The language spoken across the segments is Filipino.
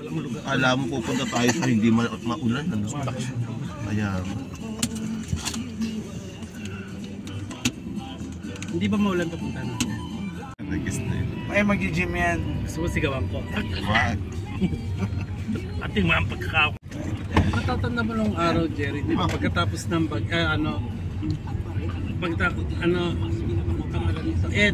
alam mo pupunta tayo sa hindi maulan. Ano? Kaya... Hindi ba maulan papunta na? Nag-guess na yun. Ay, mag-gym yan. Gusto mo sigawan ko? Wag. Ating mga pagkakaw. Matatanda mo nung araw, Jerry, di ba? Pagkatapos ng Ed.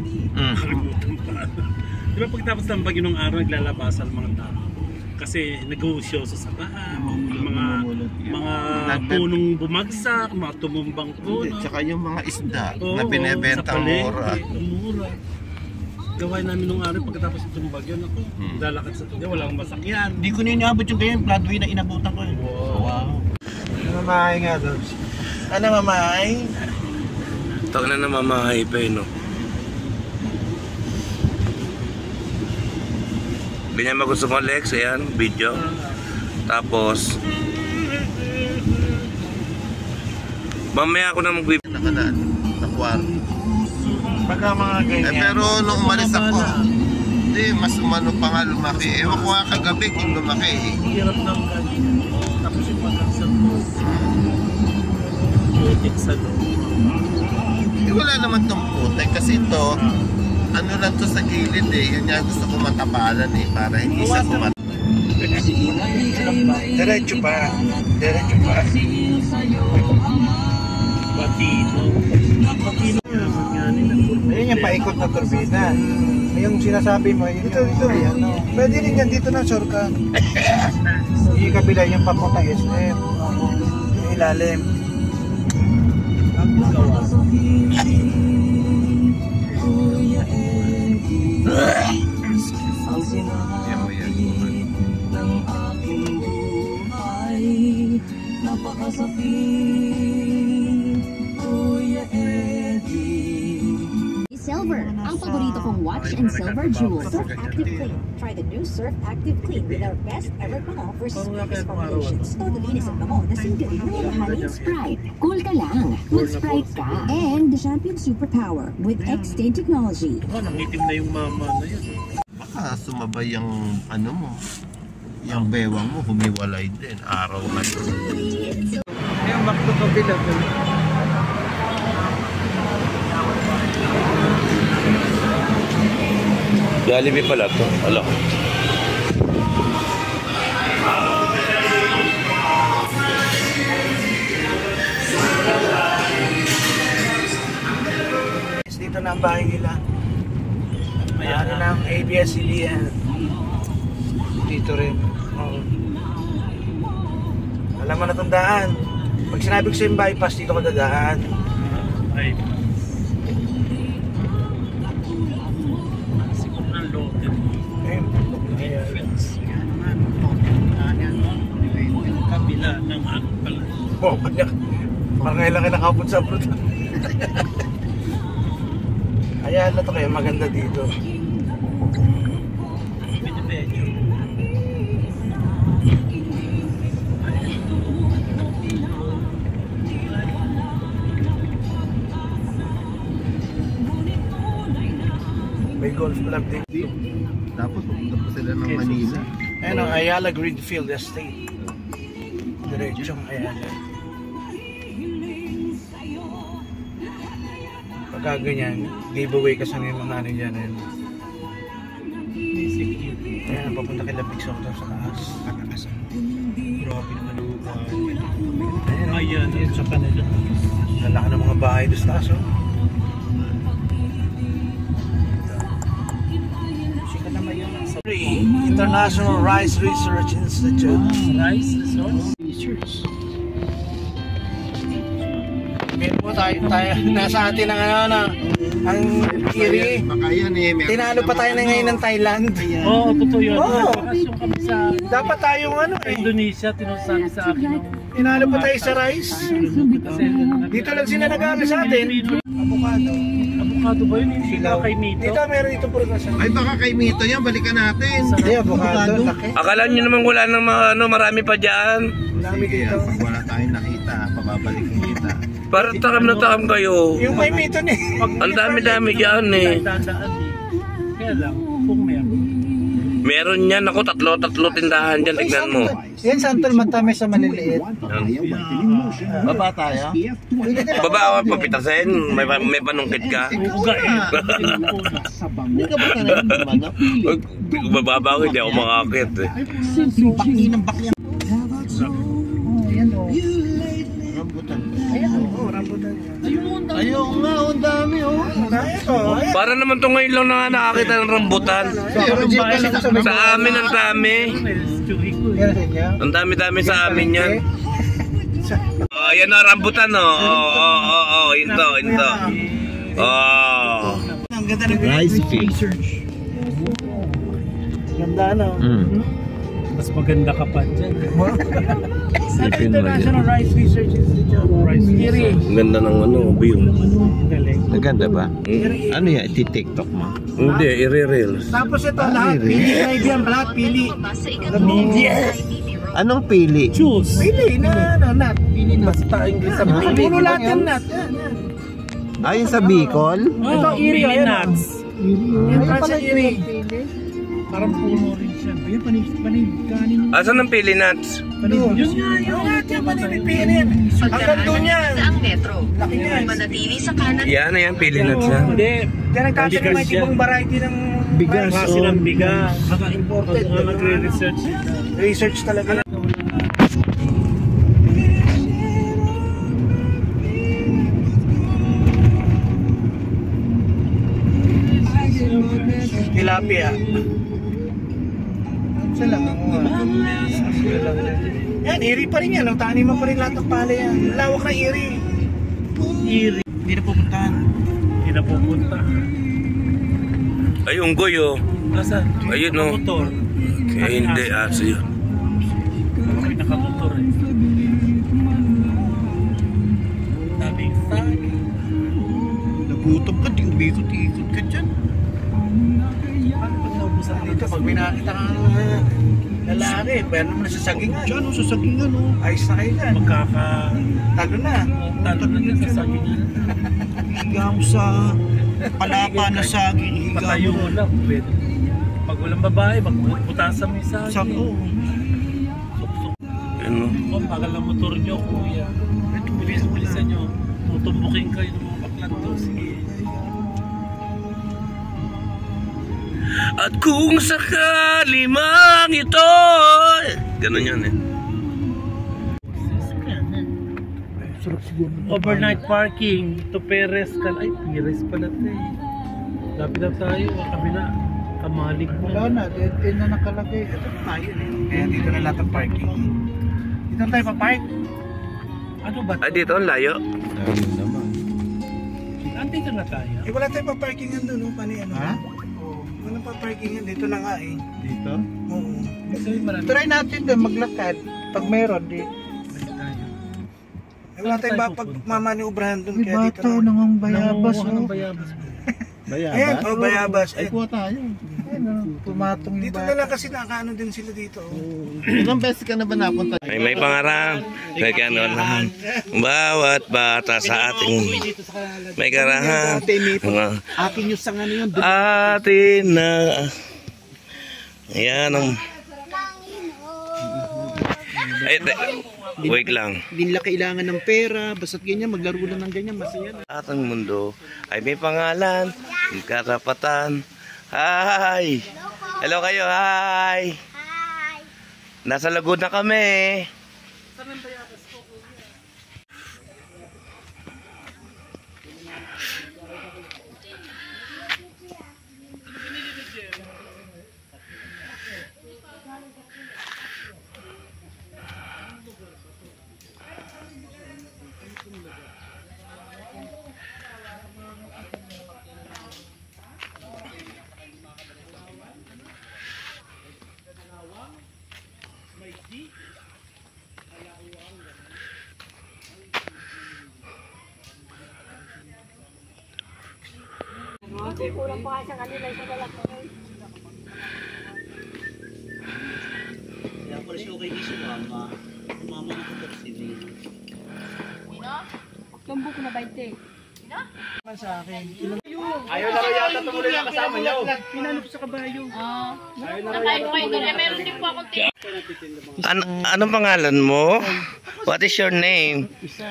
Di ba pagkatapos ng bagyo nung araw, naglalabasan mga tao? Kasi nag-uusyoso sa baha, mga punong bumagsak, mga tumumbang puno. Tsaka yung mga isda na binebenta mura. Gawin namin nung araw pagkatapos itong bagyo, ako, lalakad sa tuloy, walang masakyan. Hindi ko na inaabot yung ganyan, Broadway na inabutan ko yun. Wow. Namamahay nga doon. Ano mamahay? Ito na namamahay pa yun, no? Ganyan ba gusto mo, Lex? Ayan, video. Tapos mamaya ako na mag-wip. Nakalaan, nakuwar. Pagka mga ganyan. Pero nung umalis ako, hindi, mas umano pa nga lumaki. Ewan ko nga kagabi kung lumaki eh. Hirap ng ganyan. Tapos yung pagkaksan mo. Putik sa loob. Wala naman tong putik kasi ito, ano lang to sa gilid eh. Yun nga gusto ko matapalan eh, para hindi siya kumat. Diretso pa. Diretso pa. Batino. Ayun yung paikot na turbina. Yung sinasabi mo, yun ito. Pwede rin yan dito na, shortcut. Yung kabila, yung papunta SM. Yung ilalim. Yan mo yan. Silver, ang paborito kong watch and silver jewel. Surf Active Clean. Try the new Surf Active Clean with our best ever bango versus previous formulations. Todo linis ang bango na single na honey and Sprite. Cool ka lang, mag-Sprite ka. And the Champion Superpower with X-Stain technology. Nangitim na yung mama na yun. Baka sumabay yung ano mo, yung bewang mo, humiwalay din, araw na yun. Yung makto kabila. Jollibee pala to. Alo. Dito na ang bahay nila. Ano na ang ABS-CBN. Dito rin. Alam mo na itong daan. Pag sinabi ko sa yung bypass, dito ko dadaan. Ay. Siguro ng loaded. Ayun. Kabila ng ano pala. Oh, parang ngayon lang kayo nakapun sa abroad. Ayan na to kayo, maganda dito. Medyo. May golf club dito. Dapat pupunta pa sila ng Manila. Ayan ang Ayala Greenfield Estate. Diretsong Ayala. Pagka ganyan, giveaway ka sa mga ano dyan. Ayan, papunta kay Lapig Soto sa taas. Grabe naman yung Ayan, ayan sa kanila. lalaki ng mga bahay doon sa taas. International Rice Research Institute. Rice Research. Ngayon po tayo nasa atin ang ang Kiri. Baka yan eh. Tinalo pa tayo na ngayon ng Thailand. Oo, totoo yun. Oo. Bakasyon kami sa Dapat tayong Indonesia, tinusabi sa akin. tinalo pa tayo sa rice. Kasi Dito lang sila nag-aaral sa atin. Avocado. Avocado ba yun? Hindi ba kay Mito? Dito meron dito puro kasi. Ay baka kay Mito yan, balikan natin. Hindi, avocado. Laki. Akala nyo naman wala nang marami pa dyan. Dami dito. Pag wala tayong nakita, pababalikin kita. Para takam na takam kayo. Yung may mito ni. Ang dami-dami dyan eh. Dadaan eh. Kaya lang, kung meron. Meron yan. Ako, tatlo tindahan dyan. Tignan mo. Yan santol matamis sa maliliit. Baba tayo? Baba ako, papitasin. May panungkit ka. Uga eh. Hindi ka ba talaga manok? Bababa ako, hindi ako makakit eh. Baki ng baki. Ayan o. Rambutan. Ayan o, rambutan. Ayun nga, ang dami oh. Ayan. Para naman to ngayon lang na nakakita ng rambutan. Sa amin ang dami. Yan sa inyo. Ang dami-dami sa amin yan. Oh, yan o, rambutan o. Oo, ito. Oh. Ang ganda ng Rice cake. Ganda na. Mas maganda ka pa dyan. International Rice Research Institute. Rice Iri. Ang ganda ng view. Galing. Naganda ba? Ano yan? Iti-tiktok mo? Hindi, i-reels. Tapos ito lahat, pili kayo yan, lahat pili. Anong pili? Juice. Pili na, nat. Pili na. Basta English sa Puro lahat yan, nat. Ayun sa Bicol? Ito, iri, Pili ayan, nuts. Yan sa iri. Parang puno rin siya. Ayun, panig, kanin. Asan ang pili nuts? Yun nga, yung lahat yan, panipipinin. Hanggang doon yan. Saang metro. Laki yan. Manatili sa kanan. Yan, pili nuts yan. Hindi. Kaya nagtatanong may ibang variety ng Bigas. Klase ng bigas. Baka imported. Nagre-research. Research talaga. Tilapia. Saan lang ako yan, iri pa rin yan. Ang taniman pa rin lahat ng palay yan. Lawak na iri. Iri. Hindi na pupuntahan. Hindi na pupunta. Ay, unggoy oh. Asan? Ayun oh. Nakamotor. Hindi, aso yun. May nakamotor eh. Daming tag. Nagutom ka, di umikot-ikot ka dyan. Paano pag naubusan Dito, pag may nakita kang lalaki, pwede naman sa sagingan. Diyan, sa sagingan oh. Ayos na kayo dyan. Talo na. Talo na din sa sagingan. Higa mo sa palapa na saging. Higa Patayo mo. mo lang. Pwede. Pag walang babae, magbutasan mo yung saging. Sako. Suksok. Ano? Oh, bagal ang motor nyo, kuya. Bilis-bilisan nyo. Tutumbukin kayo ng mga baklat to. Sige. At kung sakali mang ito. Ganun yan eh. Overnight parking to Perez. Ay, Perez pala ito eh. Lapit na tayo. Kabila. Kamalig mo. Wala na, dead end na nakalagay. Ito na tayo eh. Kaya dito na lahat ng parking. Dito na tayo pa-park. Ano ba? Ay, dito ang layo. Ano naman? Andito na tayo. Eh wala tayong pa-parkingan doon, no? Pani ano? Ha? Oo. Walang pa-parkingan. Dito na nga eh. Dito? Oo. Kasi marami. Try natin doon maglakad. Pag meron, di. Eh wala tayong pagmamaniubrahan doon. Kaya dito na. Anong bayabas? Bayabas? Ayan, bayabas. Ay, kuha tayo. Pumatong dito na lang kasi nakaano din sila dito. Ilang beses ka na ba napunta? May pangarap. May gano'n. Bawat bata sa ating may karahan. Akin yung sang ano yun. Atin na. Ayan ang... Ay, wait lang. Hindi nila kailangan ng pera. Basta't ganyan, maglaro lang ng ganyan. Masaya na. Ating mundo ay may pangalan, may karapatan. Hi! Hello kayo, hi! Nasa Laguna kami. Kulang pa sa kanila sa lalaki. Kaya pala siya okay si mama. Mama na ko si Dino. Tumbo ko na 20. Sa akin. Ayaw na rin yata tumuloy na kasama niyo. Pinanap sa kabayo. Meron din po akong Anong pangalan mo? What is your name?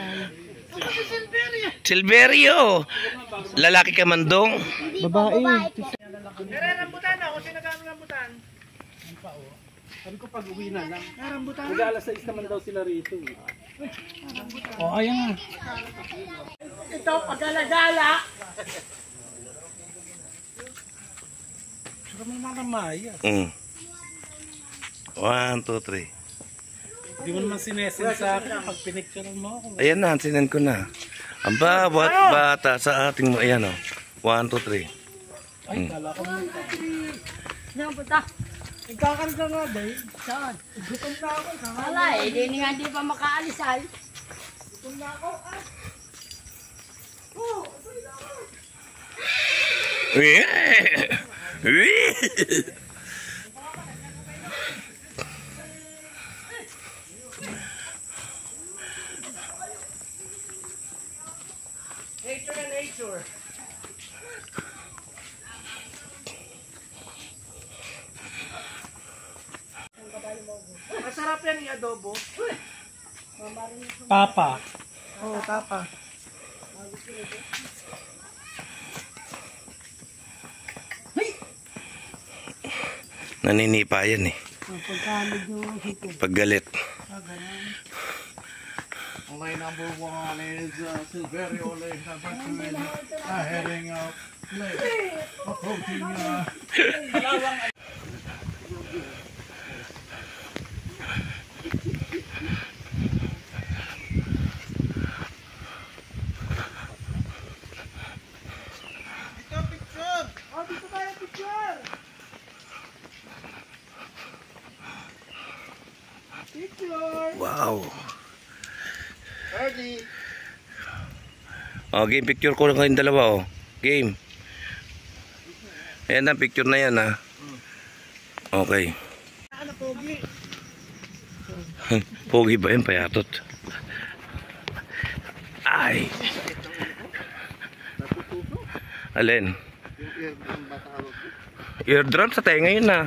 Silverio. Lalaki ka man dong? Babae. Rambutan ako. Sino gamang rambutan? Sabi ko pag uwi na lang. Mag-alas 6 naman daw sila rito. Oh, ayan nga. ito, pag-alagala. Saka may mga maya. 1, 2, 3. Hindi mo naman sinesen sa akin pag pinicturean mo ako. Ayan na, sinan ko na. Ang bawat bata sa ating mga, ayan o. 1, 2, 3. Ay, kala ko mo. Napunta. Nagkakarga nga ba eh? Saan? Gutom na ako. Wala eh, di nga di pa makaalis ay. Gutom na ako. Nature na nature. Masarap yan yung adobo. Papa. Oo, tapa. Naninipa yan eh. Pag galit. My number one is Silverio Le. Heading out. Approaching. Wow. Early. Oh, game picture ko lang kayong dalawa oh. Game. Ayan na, picture na yan ha. Okay. Pogi ba yan? Payatot. Ay. Alin? Eardrum sa tenga yun na.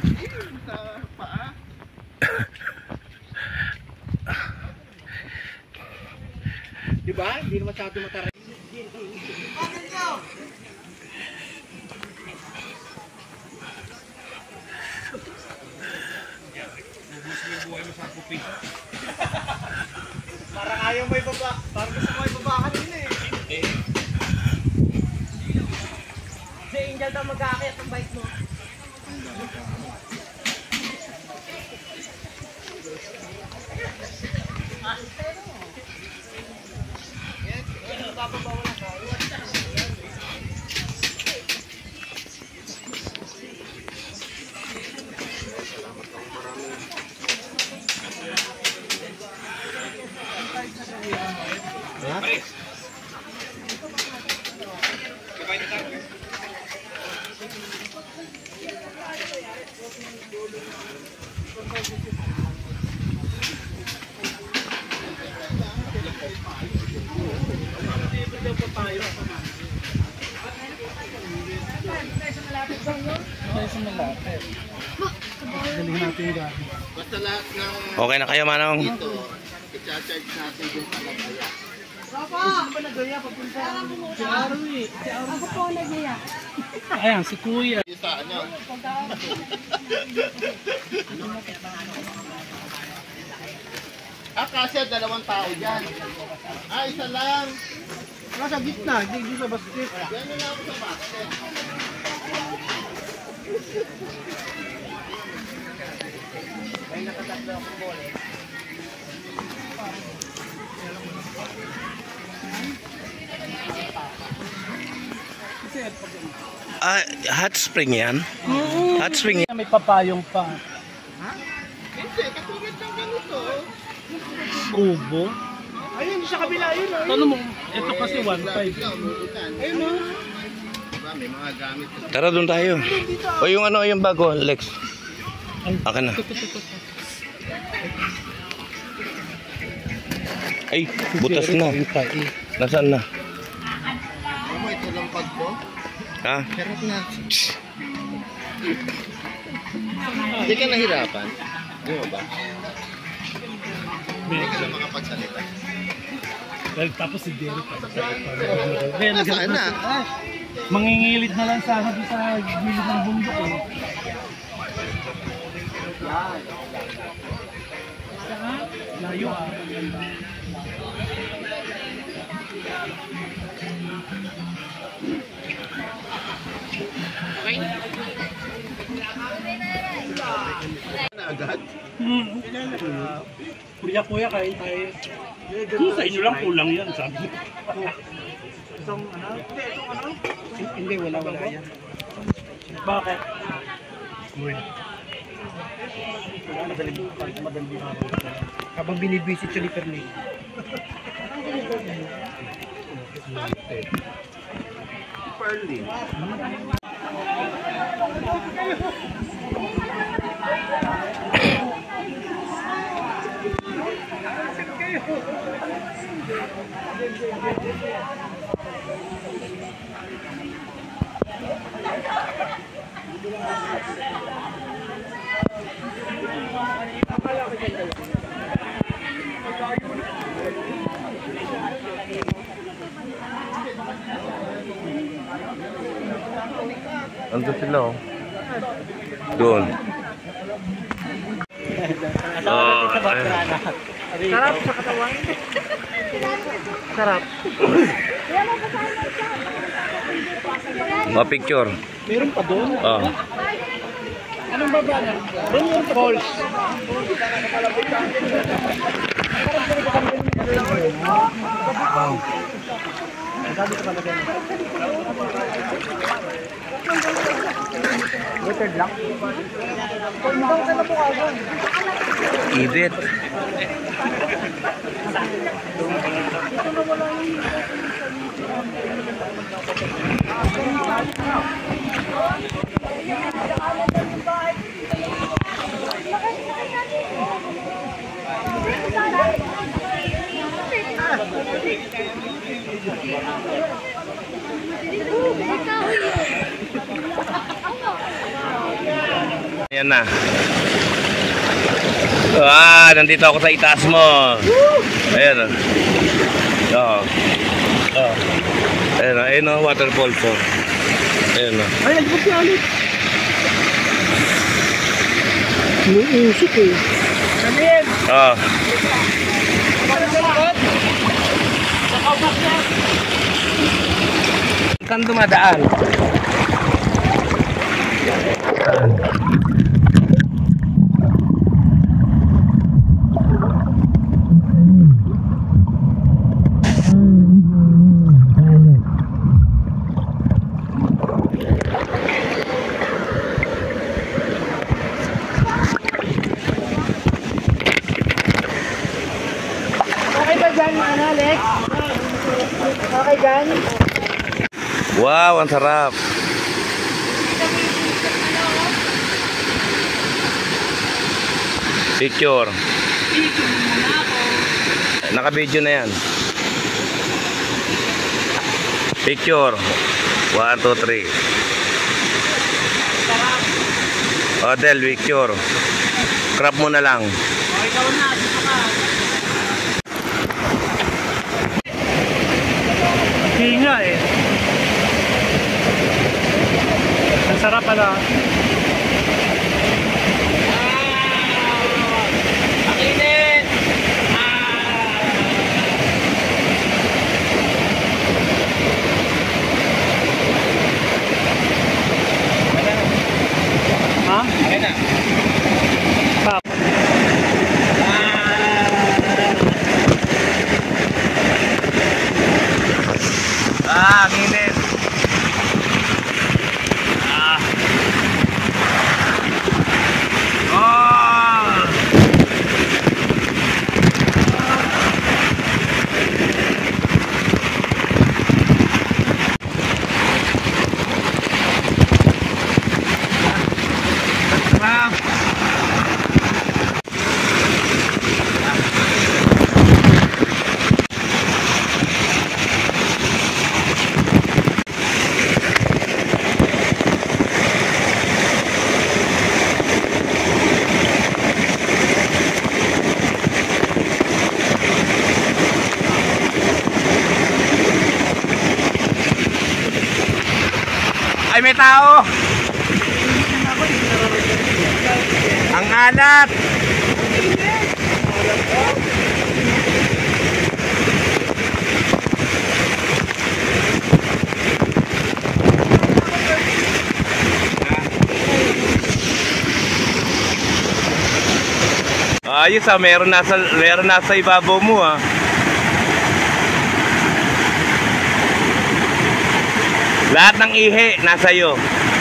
Diba? Hindi naman masyado mataray. Parang ayaw mo ibaba. Parang gusto mo ibaba kanina eh. Si Angel daw mag-aakit ang bike mo. Galing natin yung gamit. Basta lahat ng Okay na kayo manong? ito, i-charge natin yung palabaya. Ako po nagaya. Ayan, si Kuya. Yung sa ano? Kasi 2 tao dyan. Isa lang. Nasa gitna, hindi sa basket. Yan lang ako sa basket. May nakatatlo akong bola. Ah, hot spring yan? Hot spring yan. May papayong pa. Hindi, katulad ng ganito. Kubo. Ayun, sa kabila, yun. Tanong mo, ito kasi 1.5. Ayun o. Diba, may mga gamit. Tara doon tayo. O yung ano, yung bago, Lex. Akin na. Ay, butas na. Nasaan na? Ano mo, ito lang pag mo? Ha? Sarap na. Hindi ka nahirapan? Di mo ba? Hindi ka na makapagsalita. Well, tapos si Jerry pa. Nasaan na? Mangingilid na lang sana doon sa gilid ng bundok eh. Layo ah. Agad? Kuya, kain tayo. Sa inyo lang kulang yan, sabi ko. Itong ano? Hindi, wala yan. Bakit? Habang binibisit siya ni Perlin. Pearly. Ando sila oh. Doon. Sarap sa katawan. Sarap. Picture. Meron pa doon. Oh. Anong baba na? Doon yung falls. Water lang. Ibit. Ayan na. Nandito ako sa itaas mo. Ayan. Oo. Oh. Ayan o, waterfall po. Ayan o. Ay, nagbuk siya ulit. Inuusik eh. Sabihin! Oo. Kan dumadaan. Okay ba dyan, Alex? Okay dyan? Wow, ang sarap. Picture. Naka-video na yan. Picture. 1, 2, 3. Hotel, picture. Crop mo na lang. Ikaw na, dito ka. Hinga eh. Ang sarap pala. Ha? Okay na. Stop. Ang init. Maalat! Ayos ah, meron nasa ibabaw mo ah. Lahat ng ihi nasa iyo.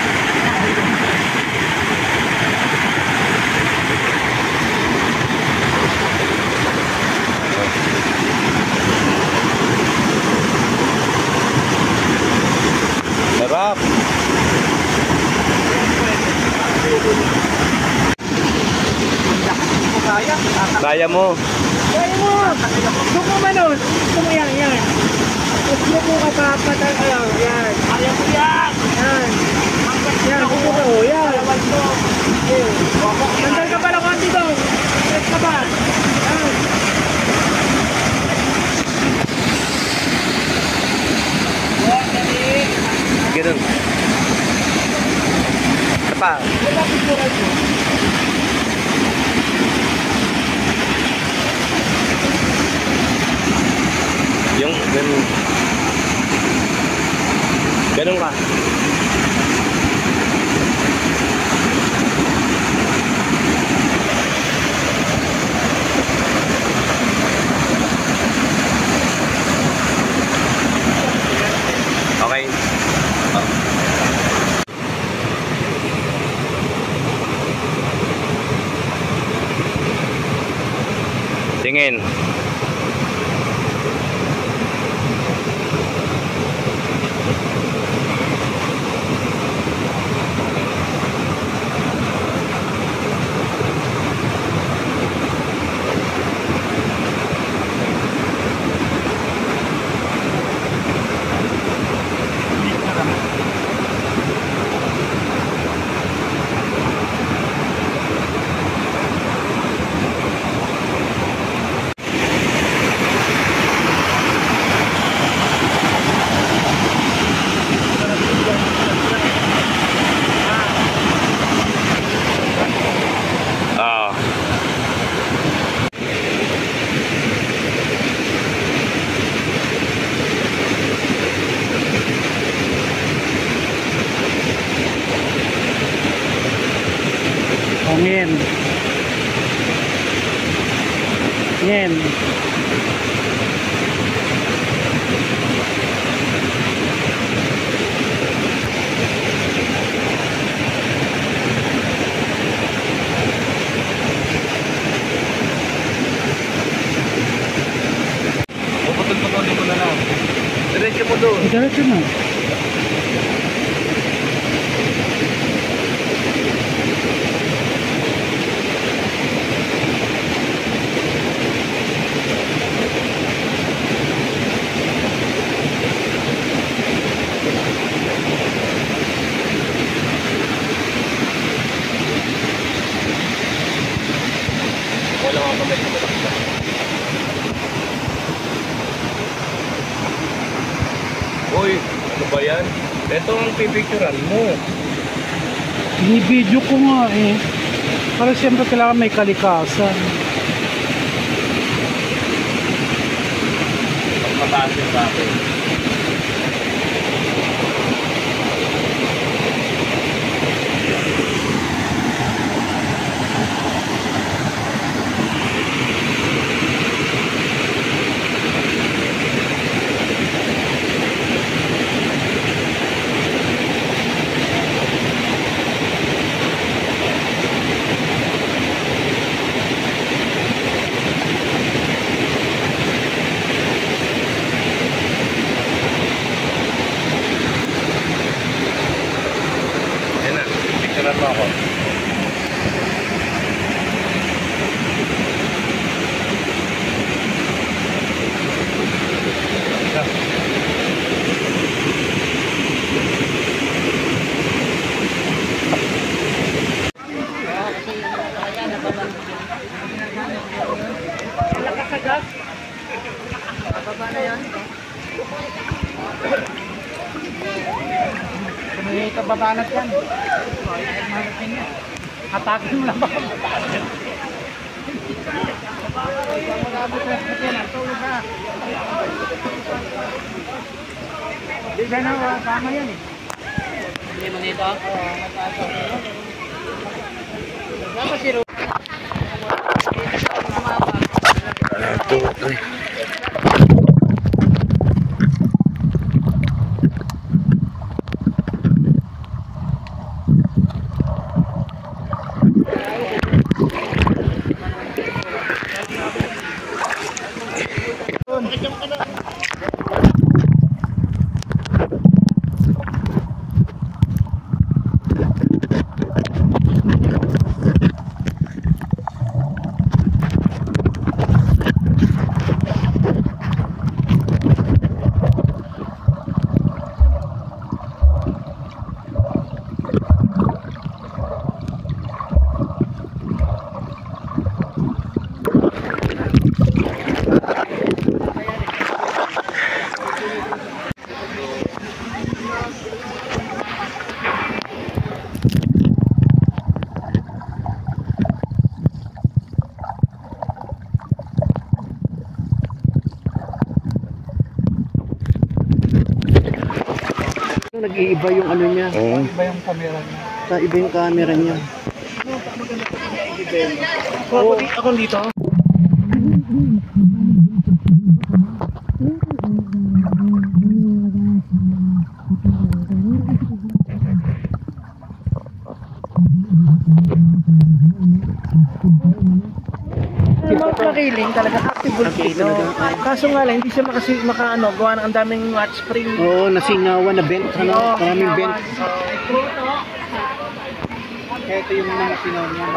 Sarap. Kaya mo. Kaya mo! Gusto mo manon! Gusto mo yan, yan. Gusto mo kapapatay kayo, yan. Kaya mo yan! Yan. Yan, gusto mo, yan. Sandal ka pala konti doon. Yes ka ba? Yan. Ganun. Apa? Wala picturean mo. Yung ganun. Ganun ka. Okay. Oh. Tingin. Ngin. Ngin. Puputol-putulin mo na lang. Diretso mo doon. Diretso na. Wala akong kamay sa malakita. Uy, ano ba yan? Ito ang pipicturan mo. Binibidyo ko nga eh. Para siyempre kailangan may kalikasan. Mataas yung sa akin. Picturean mo ako. May kababanat yan. Atake mo lang ba? Di ba na, tama yan eh. Hindi mo nito? Dapat si Rudy. 1, 2, 3. Nag-iiba yung ano niya. Iba yung camera niya. Iba yung camera niya. Ako dito. Mount Makiling talaga active volcano. Kaso nga lang hindi siya makaano gawa ng ang daming hot spring. Oo, nasingawan na vent, maraming vent. Kaya ito yung mga nasingawan niya.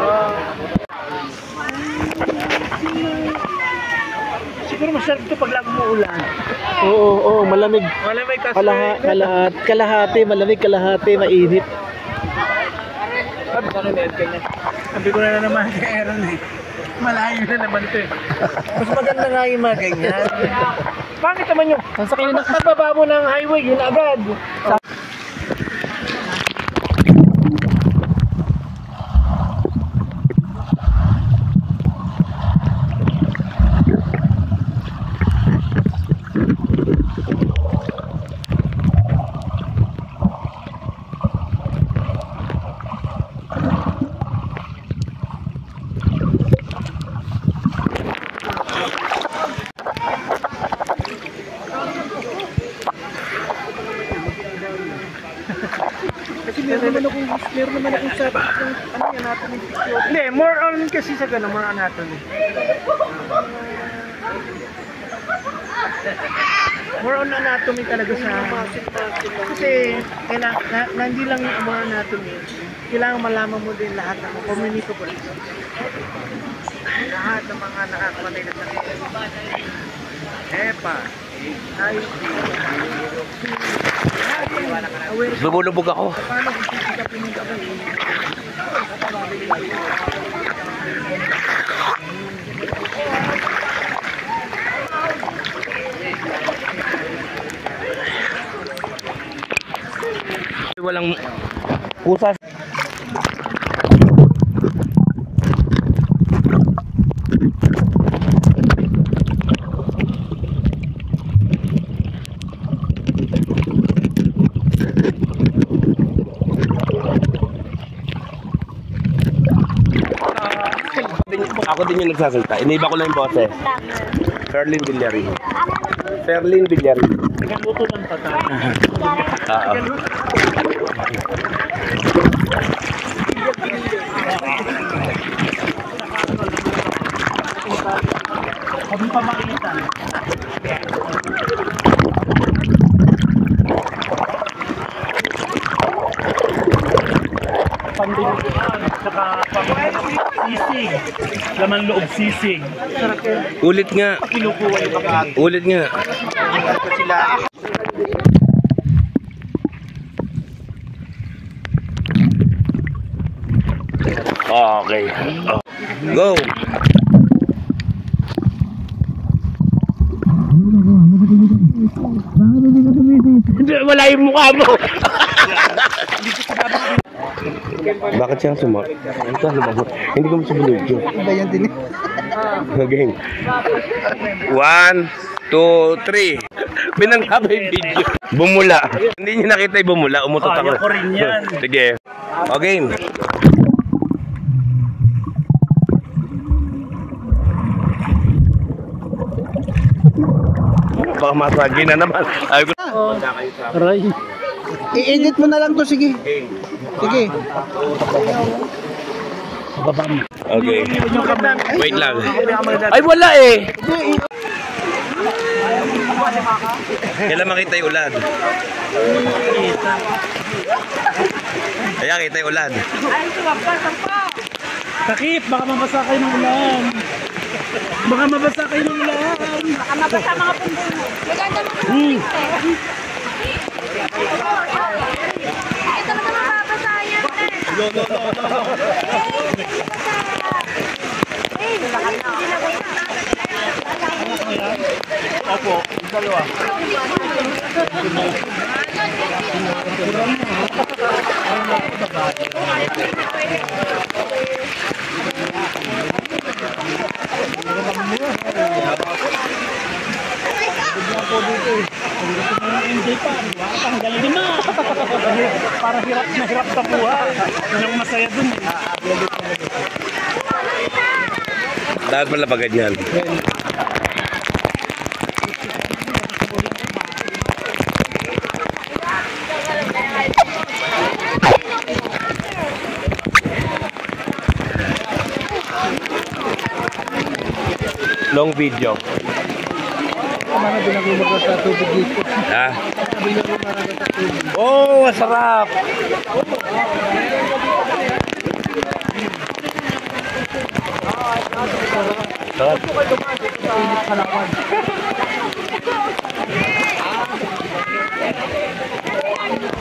Siguro masarap ito pag lagong umuulan. Oo, malamig. Malamig kasi kalahati, malamig, kalahati, mainit. Sabi ko na naman kay Aaron eh. Malayo na naman ito eh. Mas maganda nga yung mga ganyan. Bakit naman yung nagbaba mo ng highway, yun agad. Kasi meron naman akong sabi kung ano yung anatomy picture. Hindi, more on kasi sa gano'n, more anatomy. More on anatomy talaga sa... Kasi hindi lang yung more anatomy, kailangan malaman mo din lahat ng communicable. Lahat ng mga nakakamatay na sakit. Lumulubog ako. Walang pusas. Ako din yung nagsasalita. Iniba ko lang yung boses. Ferlin Villarin. Ferlin Villarin. Nagluto ng patay. Huwag mo pa makita. Panduluan, saka sisig. Laman loob sisig. Ulit nga. Kinukuha yung kapag. Ulit nga. Okay. Go. Wala yung mukha mo. Bakit siya sumak? Hindi ko masabunod yun. Iba yan din. Game. 1, 2, 3. Binangga ba yung video? Bumula. Hindi niyo nakita yung bumula. Umutot ako. Kaya ko rin yan. Sige. O game. Baka masagi na naman. Ay, Aray. I-edit mo na lang to, sige. Sige. okay. Wait lang. Ay, wala eh. Kailan makita yung ulad? Kaya kita yung ulad. Takip, baka mabasa kayo ng ulan. Baka mabasa kayo ng ulan. Baka mabasa mga pundo mo. Maganda mga pundo eh. Ito na naman mabasa yan Opo, dalawa. Enjoy pa, tanggalin din na. Para hirap na hirap sa buhay. Yan ang masaya dun. Dapat pala pa ganyan. Long video. Mana binagumagod sa tubig dito. Ha? Binagumagod sa tubig. Oh, masarap. Sarap.